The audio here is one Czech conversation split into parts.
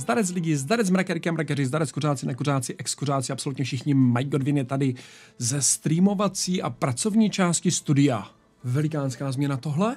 Zdarec lidi, zdarec mrakerky a mrakeři, zdarec kuřáci, nekuřáci, ex-kuřáci, absolutně všichni. Mike Godwin je tady ze streamovací a pracovní části studia. Velikánská změna tohle?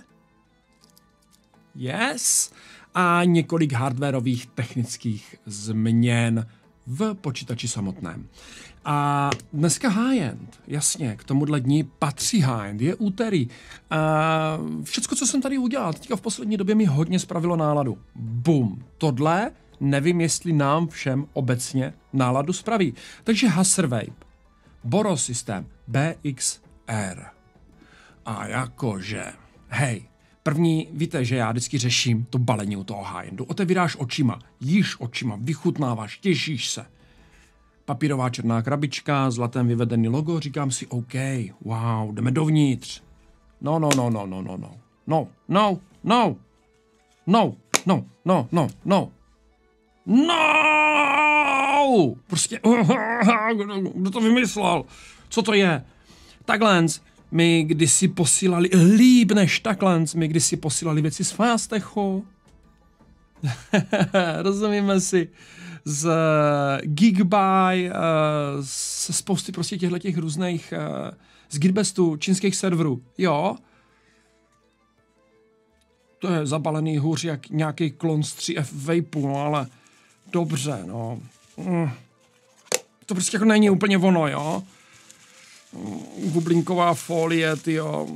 Yes. A několik hardwarových technických změn v počítači samotném. A dneska high-end, jasně, k tomuhle dní patří high-end, je úterý. A všecko, co jsem tady udělal, teďka v poslední době mi hodně spravilo náladu. Bum, tohle nevím, jestli nám všem obecně náladu spraví. Takže Huser Vape, Boro systém, BXR. A jakože, hej, první, víte, že já vždycky řeším to balení u toho high-endu. Otevíráš očima, jíš očima, vychutnáváš, těšíš se. Papírová černá krabička, zlatem vyvedený logo, říkám si, OK, wow, jdeme dovnitř. No. Prostě, kdo to vymyslel? Co to je? Takhle mi kdysi posílali, líp než takhle, mi kdysi posílali věci z Fastechu. Rozumíme si. Z Geekbuy, se spousty prostě těch různých, z Gearbestu, čínských serverů, jo. To je zabalený hůř jak nějaký klon z 3F Vapeu, no ale dobře, no. To prostě jako není úplně ono, jo. Bublinková folie, tyjo.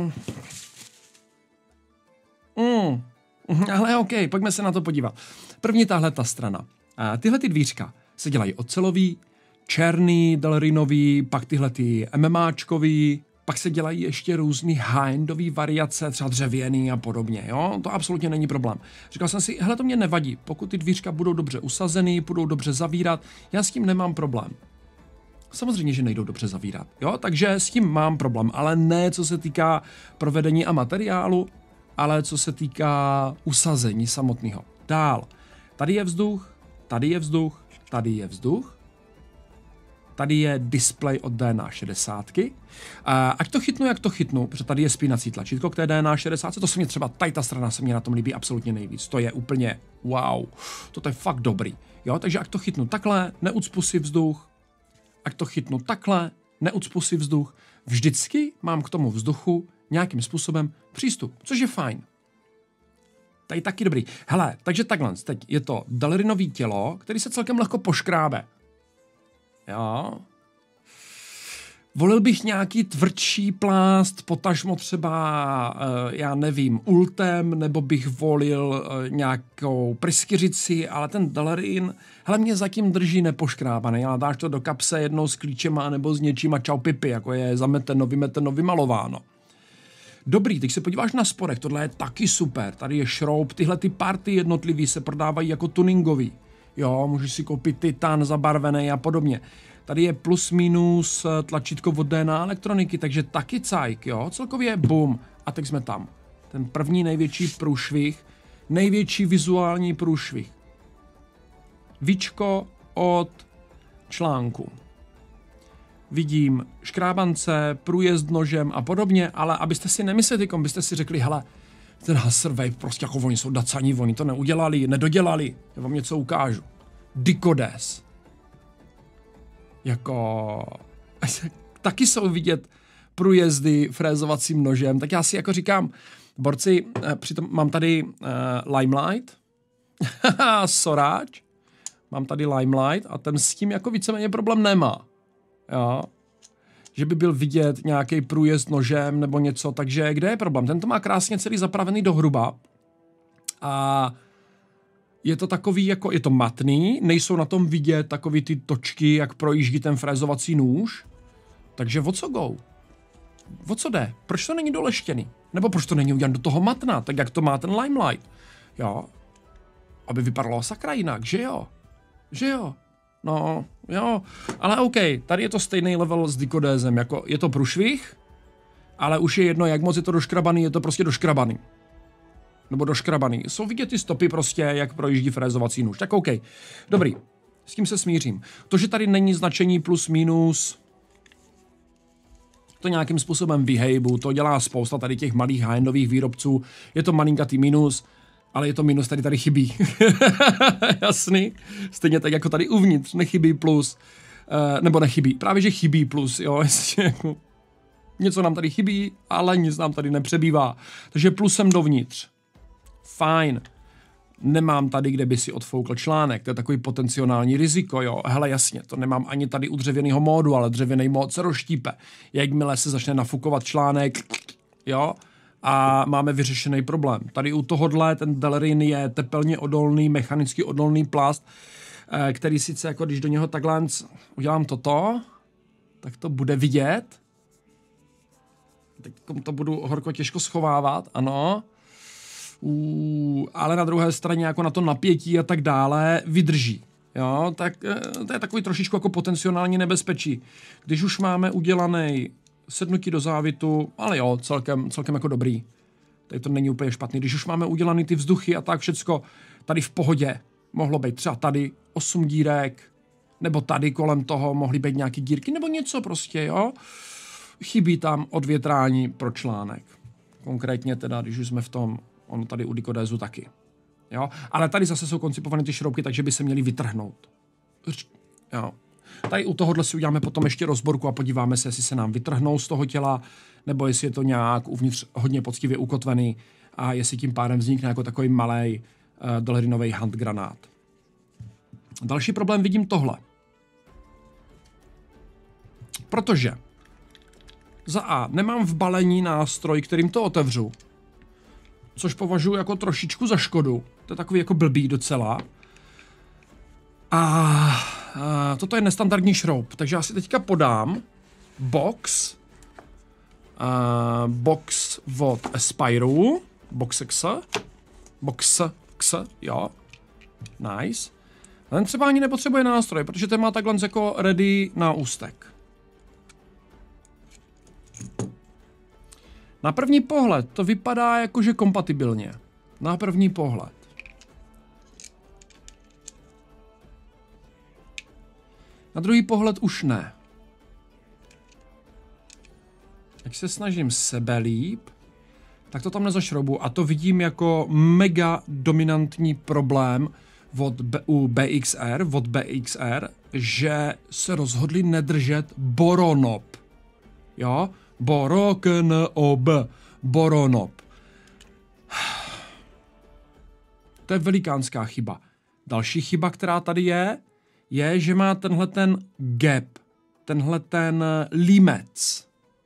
Ale OK, pojďme se na to podívat. První tahle ta strana. A tyhle ty dvířka se dělají ocelový, černý, delrinový, pak tyhle ty MMAčkový, pak se dělají ještě různý high-endový variace, třeba dřevěný a podobně, jo? To absolutně není problém. Říkal jsem si, hele, to mě nevadí, pokud ty dvířka budou dobře usazený, budou dobře zavírat, já s tím nemám problém. Samozřejmě, že nejdou dobře zavírat, jo? Takže s tím mám problém, ale ne co se týká provedení a materiálu, ale co se týká usazení samotného. Dál, tady je vzduch, tady je vzduch, tady je vzduch, tady je display od DNA 60. Ať to chytnu, jak to chytnu, protože tady je spínací tlačítko k té DNA 60, to se mě třeba, tady ta strana se mě na tom líbí absolutně nejvíc, to je úplně wow, to je fakt dobrý, jo, takže ať to chytnu takhle, neucpu si vzduch, ať to chytnu takhle, neucpu si vzduch, vždycky mám k tomu vzduchu nějakým způsobem přístup, což je fajn. Tady taky dobrý. Hele, takže takhle, teď je to delrinový tělo, který se celkem lehko poškrábe. Jo. Volil bych nějaký tvrdší plást, potažmo třeba, já nevím, ultem, nebo bych volil nějakou pryskyřici, ale ten delrin, hele, mě zatím drží nepoškrábaný, ale dáš to do kapse jednou s klíčema nebo s něčím a čau pipi, jako je zameteno, vymeteno, vymalováno. Dobrý, teď se podíváš na spodek, tohle je taky super, tady je šroub, tyhle ty party jednotlivý se prodávají jako tuningový, jo, můžeš si koupit titan zabarvený a podobně. Tady je plus minus tlačítko od DNA elektroniky, takže taky cajk, jo, celkově boom. A teď jsme tam. Ten první největší průšvih, největší vizuální průšvih. Víčko od článku. Vidím škrábance, průjezd nožem a podobně, ale abyste si nemysleli, byste si řekli, hele, ten Huser Vape, prostě jako oni jsou dacaní, oni to neudělali, nedodělali, já vám něco ukážu. Dikodes. Jako, taky jsou vidět průjezdy frézovacím nožem, tak já si jako říkám, borci, přitom mám tady Limelight, Soráč, mám tady Limelight a ten s tím jako víceméně problém nemá. Jo. Že by byl vidět nějaký průjezd nožem nebo něco, takže kde je problém? Ten to má krásně celý zapravený do hruba a je to takový, jako je to matný, nejsou na tom vidět takový ty točky, jak projíždí ten frézovací nůž, takže o co go? O co jde? Proč to není doleštěný? Nebo proč to není udělat do toho matna, tak jak to má ten Limelight? Jo, aby vypadalo sakra jinak, že jo? Že jo? No, jo, ale OK, tady je to stejný level s Dikodézem, jako je to průšvih, ale už je jedno, jak moc je to doškrabaný, je to prostě doškrabaný. Nebo doškrabaný. Jsou vidět ty stopy prostě, jak projíždí frézovací nůž. Tak OK, dobrý, s tím se smířím. To, že tady není značení plus minus, to nějakým způsobem vyhejbu, to dělá spousta tady těch malých high-endových výrobců, je to malinkatý minus, Ale je to minus, tady chybí. Jasný? Stejně tak jako tady uvnitř nechybí plus. Nebo nechybí. Právě, že chybí plus, jo. Jako něco nám tady chybí, ale nic nám tady nepřebývá. Takže plusem dovnitř. Fajn. Nemám tady, kde by si odfoukl článek. To je takový potenciální riziko, jo. Hele, jasně, to nemám ani tady u dřevěného módu, ale dřevěný mód se rozštípe. Jakmile se začne nafukovat článek, jo, a máme vyřešený problém. Tady u tohohle ten Delrin je tepelně odolný, mechanicky odolný plast, který sice jako když do něho takhle udělám toto, tak to bude vidět. Teď to budu horko těžko schovávat, ano. Ale na druhé straně jako na to napětí a tak dále vydrží. Jo, tak to je takový trošičku jako potenciální nebezpečí. Když už máme udělaný sednutí do závitu, ale jo, celkem jako dobrý. Tady to není úplně špatný. Když už máme udělaný ty vzduchy a tak všecko tady v pohodě, mohlo být třeba tady 8 dírek, nebo tady kolem toho mohly být nějaký dírky, nebo něco prostě, jo. Chybí tam odvětrání pro článek. Konkrétně teda, když už jsme v tom, ono tady u Dikodézu taky. Jo? Ale tady zase jsou koncipované ty šroubky, takže by se měly vytrhnout. Jo. Tady u tohohle si uděláme potom ještě rozborku a podíváme se, jestli se nám vytrhnou z toho těla, nebo jestli je to nějak uvnitř hodně poctivě ukotvený a jestli tím pádem vznikne jako takový malej Delrinový handgranát. Další problém vidím tohle. Protože za A nemám v balení nástroj, kterým to otevřu, což považuji jako trošičku za škodu. To je takový jako blbý docela. A toto je nestandardní šroub, takže já si teďka podám box od Aspiru, box X, jo, nice. A ten třeba ani nepotřebuje nástroj, protože ten má takhle jako ready na ústek. Na první pohled to vypadá jakože kompatibilně. Na první pohled. Na druhý pohled už ne. Jak se snažím sebelíp, tak to tam nezašroubu a to vidím jako mega dominantní problém u BXR, že se rozhodli nedržet boronob. Jo? Boronob. To je velikánská chyba. Další chyba, která tady je, že má tenhle ten gap, tenhle ten límec.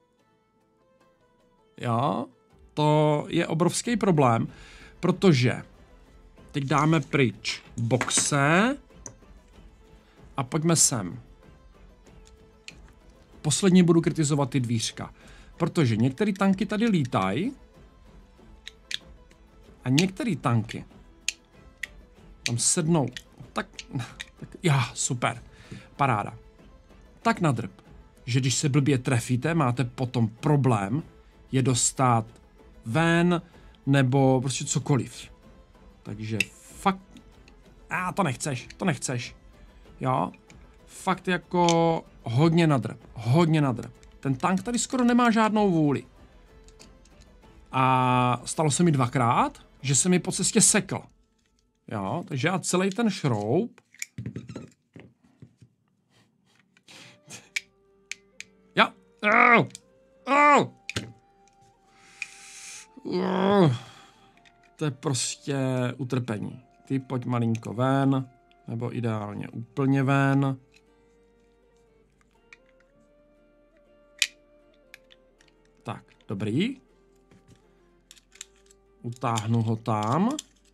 Jo? To je obrovský problém, protože teď dáme pryč boxe a pojďme sem. Posledně budu kritizovat ty dvířka, protože některé tanky tady lítají a některé tanky tam sednou. Tak super, paráda. Tak nadrb, že když se blbě trefíte, máte potom problém je dostat ven nebo prostě cokoliv. Takže fakt, to nechceš, jo. Fakt jako hodně nadrb. Ten tank tady skoro nemá žádnou vůli. A stalo se mi dvakrát, že se mi po cestě sekl. Jo, takže já celý ten šroub to je prostě utrpení. Ty pojď malinko ven, nebo ideálně úplně ven. Tak, dobrý. Utáhnu ho tam.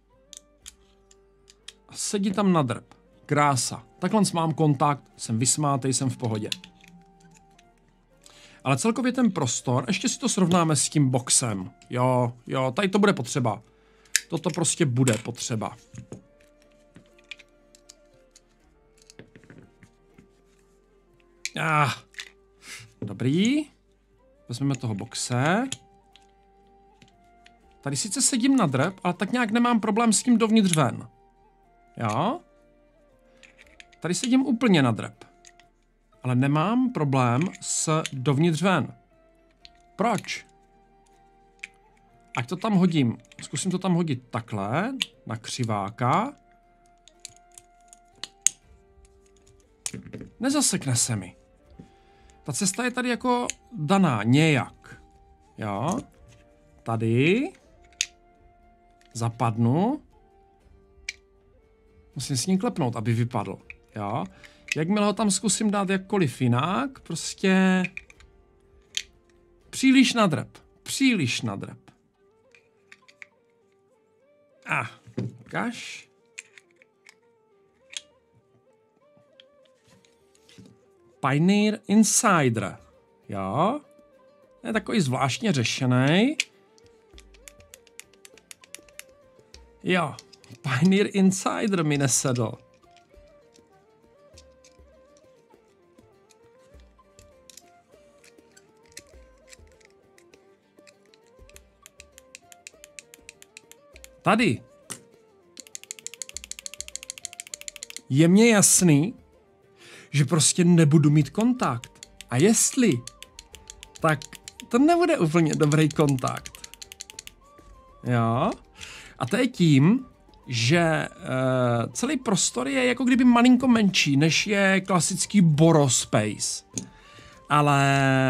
A sedí tam na drb. Krása. Takhle mám kontakt, jsem vysmátej, jsem v pohodě. Ale celkově ten prostor, ještě si to srovnáme s tím boxem. Jo, tady to bude potřeba. Toto prostě bude potřeba. Dobrý. Vezmeme toho boxe. Tady sice sedím na drb, ale tak nějak nemám problém s tím dovnitř ven. Jo? Tady sedím úplně na drb. Ale nemám problém s dovnitř ven. Proč? ať to tam hodím. Zkusím to tam hodit takhle, na křiváka. Nezasekne se mi. Ta cesta je tady jako daná nějak. Jo. Tady. Zapadnu. Musím s ním klepnout, aby vypadl. Jo. Jakmile ho tam zkusím dát jakkoliv jinak, prostě... Příliš nadrep. Příliš nadrep. Ukaž. Pioneer Insider. Jo. Je takový zvláštně řešený. Jo. Pioneer Insider mi nesedl. Tady je mně jasný, že prostě nebudu mít kontakt. A jestli, tak to nebude úplně dobrý kontakt. Jo? A to je tím, že celý prostor je jako kdyby malinko menší, než je klasický borospace. Ale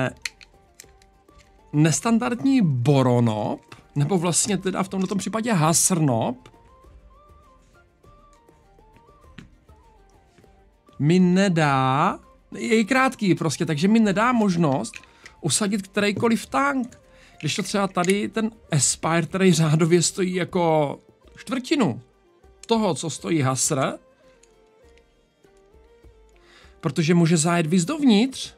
nestandardní boronob, nebo vlastně teda v tomto případě hasrnob, mi nedá, je krátký prostě, takže mi nedá možnost usadit kterýkoliv tank. Když to třeba tady ten Aspire, který řádově stojí jako čtvrtinu toho, co stojí Hasr, protože může zajet víc dovnitř,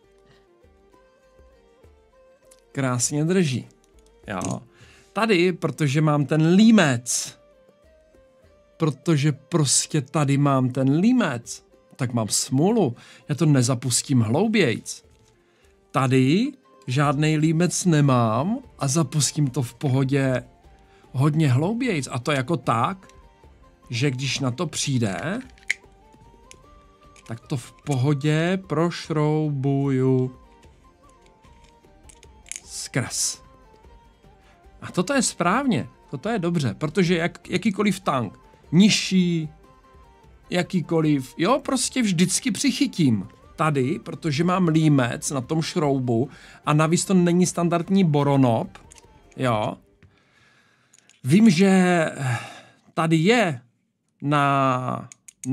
krásně drží. Jo. Tady, protože mám ten límec, protože prostě tady mám ten límec, tak mám smůlu, já to nezapustím hloubějc. Tady žádnej límec nemám a zapustím to v pohodě hodně hloubějc. A to jako tak, že když na to přijde, tak to v pohodě prošroubuju skrz. A toto je správně, toto je dobře, protože jakýkoliv tank, nižší, jakýkoliv, jo, prostě vždycky přichytím. Tady, protože mám límec na tom šroubu a navíc to není standardní boronob, jo. Vím, že tady je na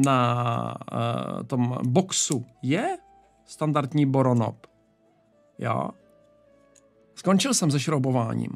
tom boxu je standardní boronob, jo. Skončil jsem se šroubováním.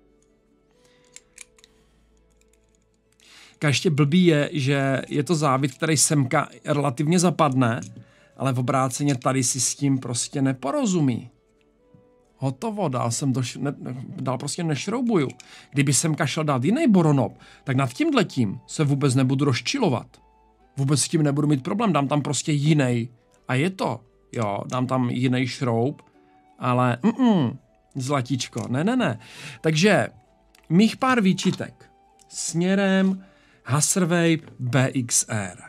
Ještě blbý je, že je to závit, který semka relativně zapadne, ale v obráceně tady si s tím prostě neporozumí. Hotovo, dál prostě nešroubuju. Kdyby semka šel dát jiný boronob, tak nad tímhletím se vůbec nebudu rozčilovat. Vůbec s tím nebudu mít problém, dám tam prostě jiný. A je to, jo, dám tam jiný šroub, ale zlatíčko, ne. Takže mých pár výčitek směrem Hasrwave BXR.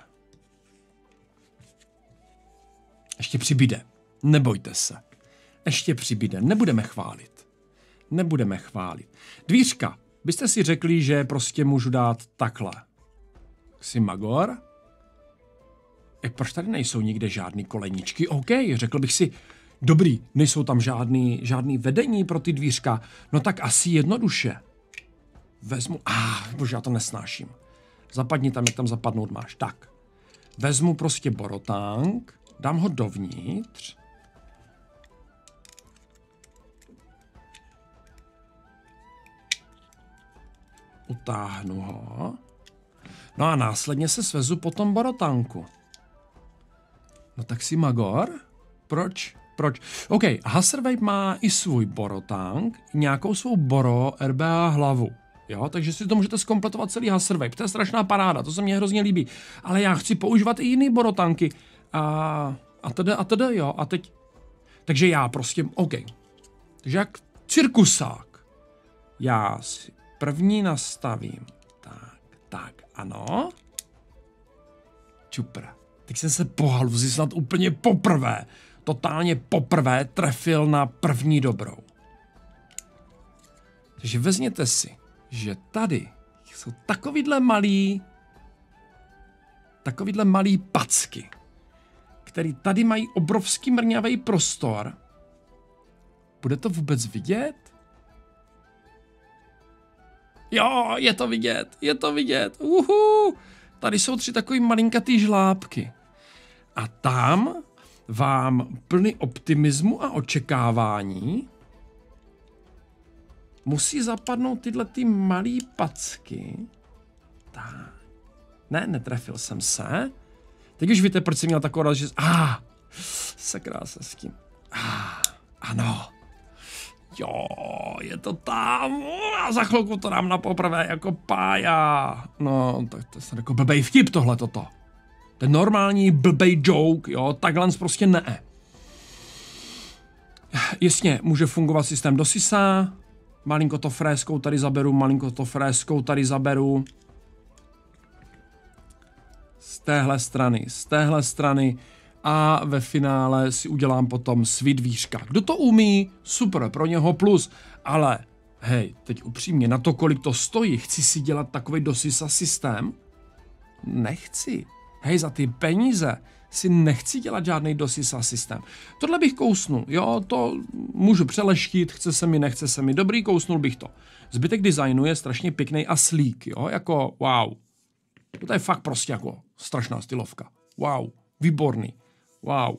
Ještě přibyde, nebojte se. Ještě přibyde, nebudeme chválit. Nebudeme chválit. Dvířka, byste si řekli, že prostě můžu dát takhle. Ximagor. Proč tady nejsou nikde žádný koleničky? OK, řekl bych si, dobrý, nejsou tam žádný vedení pro ty dvířka. No tak asi jednoduše. Vezmu, bože, já to nesnáším. Zapadni tam, jak tam zapadnout máš. Tak, vezmu prostě borotank, dám ho dovnitř. Utáhnu ho. No a následně se svezu po tom borotanku. No tak si Magor? Proč? OK, Hasrwave má i svůj borotank, nějakou svou boro RBA hlavu. Jo, takže si to můžete zkompletovat celý Hasrwave. To je strašná paráda, to se mně hrozně líbí. Ale já chci používat i jiný borotanky. A teda, jo, a teď. Takže já prostě, OK. Takže jak cirkusák. Já si první nastavím. Tak, ano. Čupr. Teď jsem se po halvzi snad úplně poprvé, totálně poprvé trefil na první dobrou. Takže vezměte si, že tady jsou takovýhle malý packy, který tady mají obrovský mrňavý prostor. Bude to vůbec vidět? Jo, je to vidět. Tady jsou 3 takový malinkatý žlábky. A tam vám plný optimismu a očekávání musí zapadnout tyhle ty malý packy. Tak. Ne, netrefil jsem se. Teď už víte, proč jsem měl takovou radost, že... Sakra se s tím. Ano. Jo, je to tam. A za chvilku to dám na poprvé jako pája. No, tak to je jako blbej vtip tohle toto. To je normální blbej joke, jo, takhle prostě ne. Jasně, může fungovat systém do sisa. Malinko to fréskou tady zaberu, malinko to fréskou tady zaberu. Z téhle strany a ve finále si udělám potom svý dvířka. Kdo to umí, super, pro něho plus, ale hej, teď upřímně, na to, kolik to stojí, chci si dělat takový dosisa systém? Nechci. Hej, za ty peníze si nechci dělat žádný dosisa systém. Tohle bych kousnul, jo, to můžu přeleštit, chce se mi, nechce se mi, dobrý, kousnul bych to. Zbytek designu je strašně pěkný a sleek, jo, jako wow. To je fakt prostě jako strašná stylovka. Wow, výborný. Wow.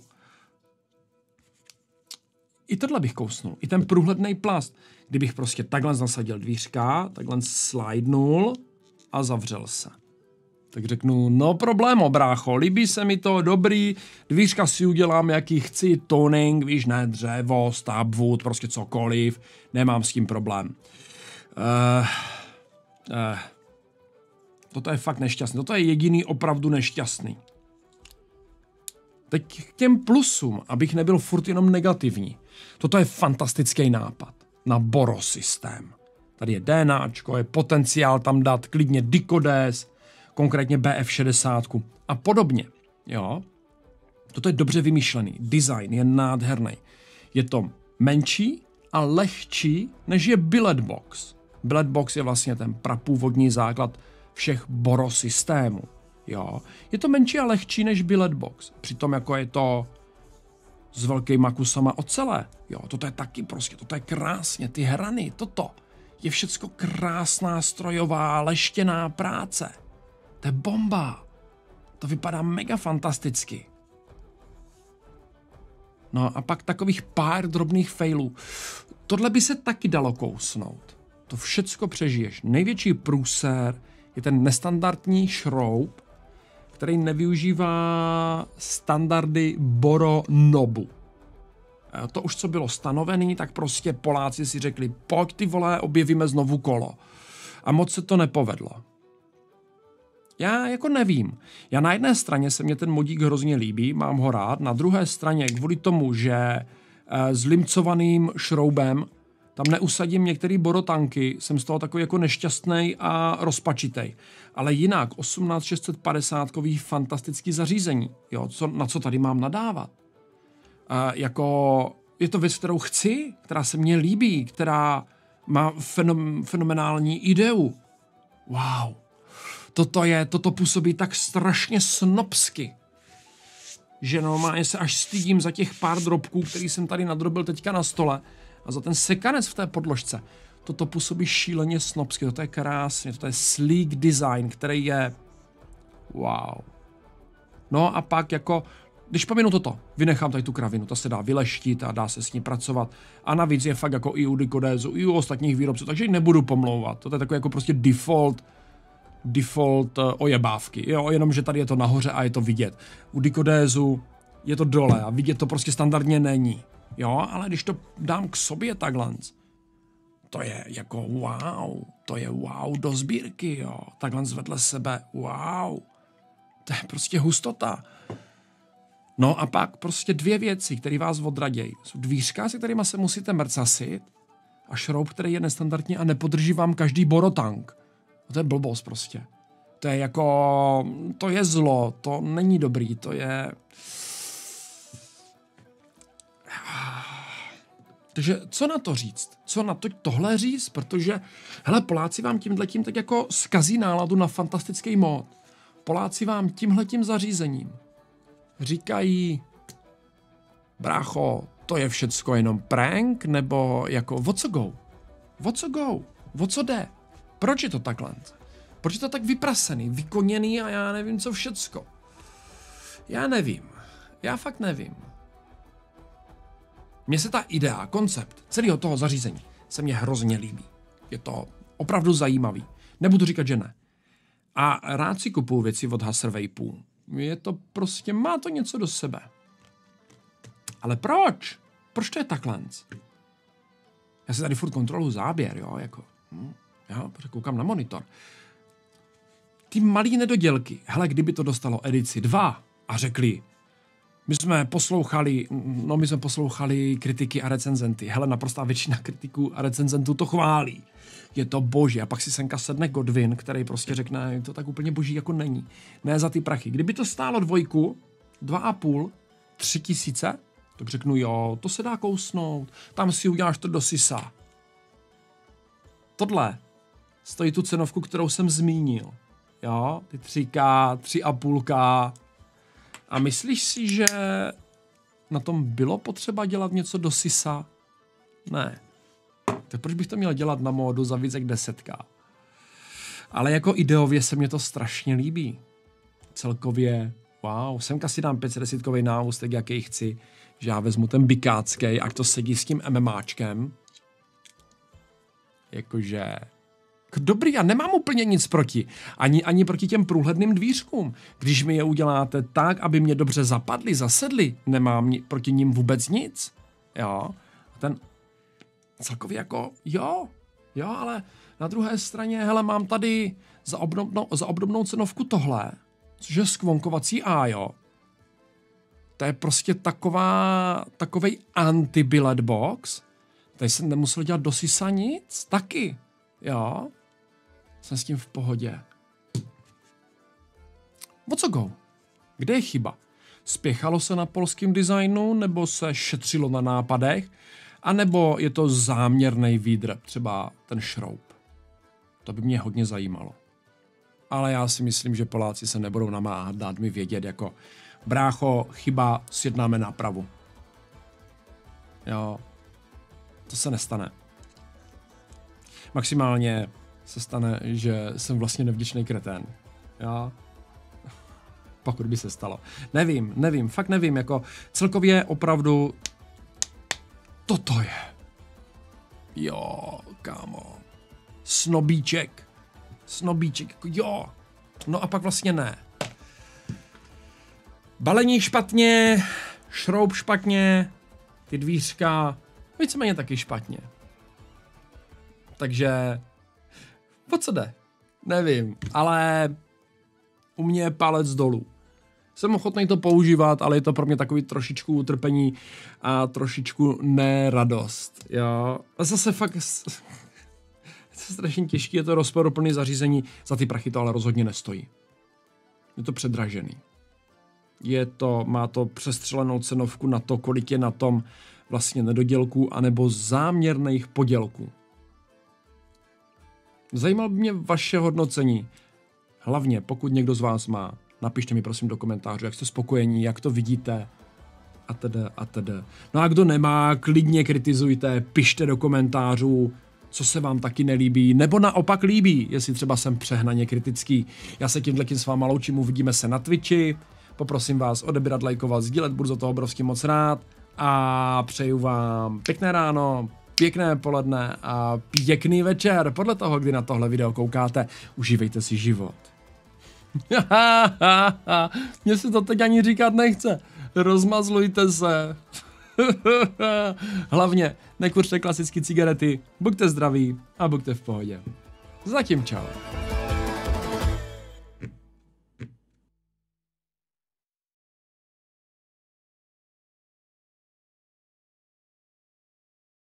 I tohle bych kousnul. I ten průhledný plast. Kdybych prostě takhle zasadil dvířka, takhle slidenul a zavřel se. Tak řeknu, no problémo, brácho, líbí se mi to, dobrý, dvířka si udělám, jaký chci, toning, víš, ne, dřevo, stabwood, prostě cokoliv, nemám s tím problém. Toto je fakt nešťastný, toto je jediný opravdu nešťastný. Teď k těm plusům, abych nebyl furt jenom negativní. Toto je fantastický nápad na Boros systém. Tady je DNAčko, je potenciál tam dát klidně Dicodes, konkrétně BF60 a podobně. Jo? Toto je dobře vymyšlený. Design je nádherný. Je to menší a lehčí, než je Billet Box. Billet Box je vlastně ten prapůvodní základ všech Boros systémů. Jo? Je to menší a lehčí než Billet Box. Přitom jako je to s velkýma kusama ocele. Jo, toto je taky prostě, toto je krásně, ty hrany, toto je všecko krásná strojová leštěná práce. To je bomba. To vypadá mega fantasticky. No a pak takových pár drobných failů. Tohle by se taky dalo kousnout. To všecko přežiješ. Největší průser je ten nestandardní šroub, který nevyužívá standardy Boro Nobu. To už, co bylo stanovený, tak prostě Poláci si řekli, pojď ty vole, objevíme znovu kolo. A moc se to nepovedlo. Já jako nevím. Já na jedné straně se mě ten modík hrozně líbí, mám ho rád, na druhé straně kvůli tomu, že s limcovaným šroubem tam neusadím některé borotanky, jsem z toho takový jako nešťastný a rozpačitej. Ale jinak 18650kový fantastický zařízení, jo, na co tady mám nadávat. Jako je to věc, kterou chci, která se mně líbí, která má fenomenální ideu. Wow. Toto působí tak strašně snobsky, že normálně se až stydím za těch pár drobků, který jsem tady nadrobil teďka na stole a za ten sekanec v té podložce. Toto působí šíleně snobsky, toto je krásně, toto je sleek design, který je wow. No a pak jako, když pominu toto, vynechám tady tu kravinu, ta se dá vyleštit a dá se s ní pracovat. A navíc je fakt jako i u Dicodesu, i u ostatních výrobců, takže ji nebudu pomlouvat. To je takový jako prostě default ojebávky, jo, jenom že tady je to nahoře a je to vidět. U Dicodesu je to dole a vidět to prostě standardně není. Jo, ale když to dám k sobě takhle, to je jako wow, to je wow do sbírky, jo, takhle vedle sebe, wow, to je prostě hustota. No a pak prostě dvě věci, které vás odradějí. Jsou dvířka, se kterýma se musíte mrcasit a šroub, který je nestandardní a nepodrží vám každý borotank. To je blbost prostě. To je jako, to je zlo, to není dobrý, to je... Takže co na to říct? Co na to tohle říct? Protože, hele, Poláci vám tímhletím tak jako zkazí náladu na fantastický mód. Poláci vám tímhletím zařízením říkají, brácho, to je všecko jenom prank, nebo jako, o co go? O co go? O co jde? Proč je to takhle? Proč je to tak vyprasený, vykoněný a já nevím, co všecko? Já nevím. Já fakt nevím. Mně se ta idea, koncept celého toho zařízení se mně hrozně líbí. Je to opravdu zajímavý. Nebudu říkat, že ne. A rád si kupuju věci od Hasselwaipů. Je to prostě, má to něco do sebe. Ale proč? Proč to je takhle? Já si tady furt kontroluji záběr, jo, jako. Já koukám na monitor. Ty malý nedodělky. Hele, kdyby to dostalo edici 2 a řekli, my jsme poslouchali kritiky a recenzenty. Hele, naprostá většina kritiků a recenzentů to chválí. Je to boží. A pak si senka sedne Godwin, který prostě řekne, to tak úplně boží jako není. Ne za ty prachy. Kdyby to stálo 2, 2,5, 3 tisíce, tak řeknu, jo, to se dá kousnout. Tam si uděláš to do sisa. Tohle stojí tu cenovku, kterou jsem zmínil. Jo, ty 3K, 3,5K. A myslíš si, že na tom bylo potřeba dělat něco do sisa? Ne. Tak proč bych to měl dělat na módu za víc jak 10K? Ale jako ideově se mě to strašně líbí. Celkově, wow, semka si dám 510kový náustek, jaký chci, že já vezmu ten bikáckej, ať to sedí s tím MMAčkem. Jakože... Dobrý, já nemám úplně nic proti. Ani proti těm průhledným dvířkům. Když mi je uděláte tak, aby mě dobře zapadly, zasedly, nemám proti ním vůbec nic. Jo. Ten celkově jako, jo, ale na druhé straně, hele, mám tady za obdobnou cenovku tohle, což je skvonkovací A, jo. To je prostě takovej anti-billet box. Tady jsem nemusel dělat do sisa nic, taky. Jo, jsem s tím v pohodě. O co go? Kde je chyba? Spěchalo se na polském designu, nebo se šetřilo na nápadech, anebo je to záměrný výdrb, třeba ten šroub? To by mě hodně zajímalo. Ale já si myslím, že Poláci se nebudou namáhat dát mi vědět, jako brácho, chyba, sjednáme nápravu. Jo, to se nestane. Maximálně se stane, že jsem vlastně nevděčný kretén. Já? Pokud by se stalo. Nevím, fakt nevím, jako celkově opravdu toto je. Jo, kámo. Snobíček, jako jo. No a pak vlastně ne. Balení špatně, šroub špatně, ty dvířka víceméně taky špatně. Takže, o co jde? Nevím, ale u mě je palec dolů. Jsem ochotný to používat, ale je to pro mě takový trošičku utrpení a trošičku neradost, jo. A zase fakt, je to strašně těžké, je to rozporuplné zařízení, za ty prachy to ale rozhodně nestojí. Je to předražený. Má to přestřelenou cenovku na to, kolik je na tom vlastně nedodělků anebo záměrných podělků. Zajímalo by mě vaše hodnocení. Hlavně, pokud někdo z vás má, napište mi prosím do komentářů, jak jste spokojení, jak to vidíte a tedy. No a kdo nemá, klidně kritizujte, pište do komentářů, co se vám taky nelíbí, nebo naopak líbí, jestli třeba jsem přehnaně kritický. Já se tímhletím s váma loučím, uvidíme se na Twitchi, poprosím vás odebírat, lajkovat, sdílet, budu za to obrovsky moc rád a přeju vám pěkné ráno, pěkné poledne a pěkný večer. Podle toho, kdy na tohle video koukáte, užívejte si život. Mně se to teď ani říkat nechce. Rozmazlujte se. Hlavně nekuřte klasické cigarety, buďte zdraví a buďte v pohodě. Zatím čau.